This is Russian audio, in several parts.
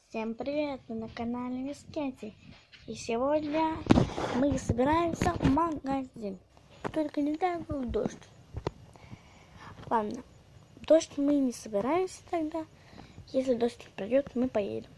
Всем привет! Вы на канале Мисс Кэти. И сегодня мы собираемся в магазин. Только не так был дождь. Ладно, дождь мы не собираемся тогда. Если дождь пройдет, мы поедем.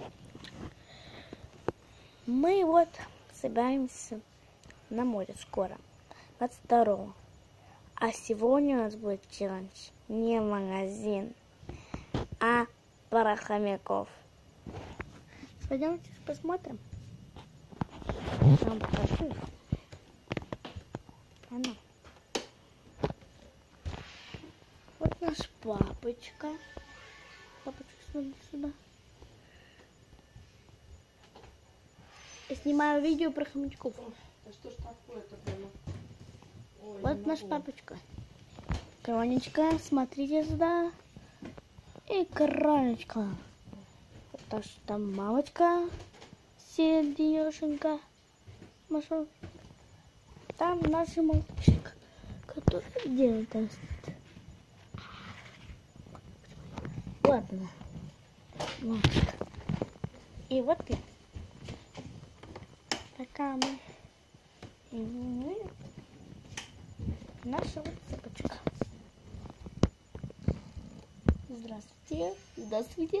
Мы вот собираемся на море скоро, 22-го. А сегодня у нас будет челлендж не магазин, а пара хомяков. Пойдемте посмотрим. Там покажу. Она. Вот наш папочка. Папочка, смотри сюда. Я снимаю видео про хомячков. Да что ж такое-то прямо? Ой, вот наш папочка. Кронечка, смотрите сюда. И кронечка. Так что там мамочка, сердешенька, Маша. Там наш мальчик, который делает там. Ладно, мальчик. И вот я. Такая мы. И наша вот цепочка. Здравствуйте, здравствуйте.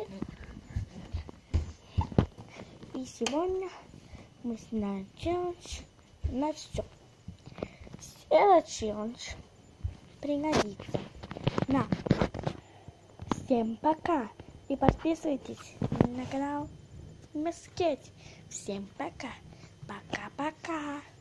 И сегодня мы снимаем челлендж на все. Этот челлендж пригодится нам. Всем пока. И подписывайтесь на канал Мисс Кэти. Всем пока. Пока-пока.